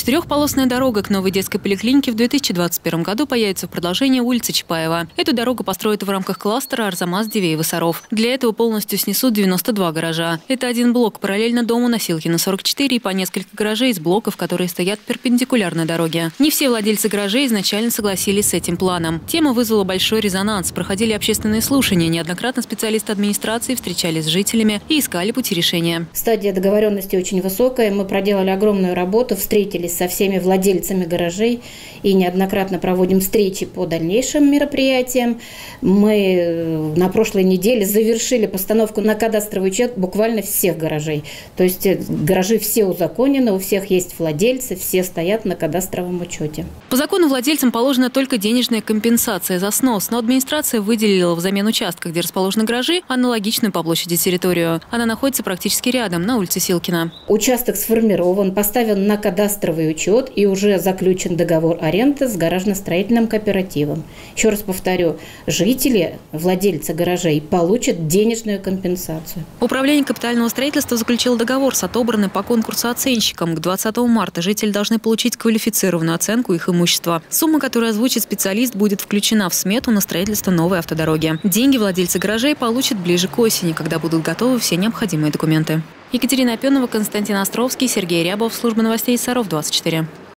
Четырехполосная дорога к новой детской поликлинике в 2021 году появится в продолжении улицы Чапаева. Эту дорогу построят в рамках кластера Арзамас-Дивеево-Саров. Для этого полностью снесут 92 гаража. Это один блок параллельно дому на Силкина 44 и по несколько гаражей из блоков, которые стоят перпендикулярно дороге. Не все владельцы гаражей изначально согласились с этим планом. Тема вызвала большой резонанс. Проходили общественные слушания. Неоднократно специалисты администрации встречались с жителями и искали пути решения. Стадия договоренности очень высокая. Мы проделали огромную работу, встретились со всеми владельцами гаражей и неоднократно проводим встречи по дальнейшим мероприятиям. Мы на прошлой неделе завершили постановку на кадастровый учет буквально всех гаражей. То есть гаражи все узаконены, у всех есть владельцы, все стоят на кадастровом учете. По закону владельцам положена только денежная компенсация за снос, но администрация выделила взамен участка, где расположены гаражи, аналогичную по площади территорию. Она находится практически рядом, на улице Силкина. Участок сформирован, поставлен на кадастровый учет и уже заключен договор аренды с гаражно-строительным кооперативом. Еще раз повторю, жители, владельцы гаражей получат денежную компенсацию. Управление капитального строительства заключило договор с отобранным по конкурсу оценщиком. К 20 марта жители должны получить квалифицированную оценку их имущества. Сумма, которую озвучит специалист, будет включена в смету на строительство новой автодороги. Деньги владельцы гаражей получат ближе к осени, когда будут готовы все необходимые документы. Екатерина Опенова, Константин Островский, Сергей Рябов, служба новостей Саров 24.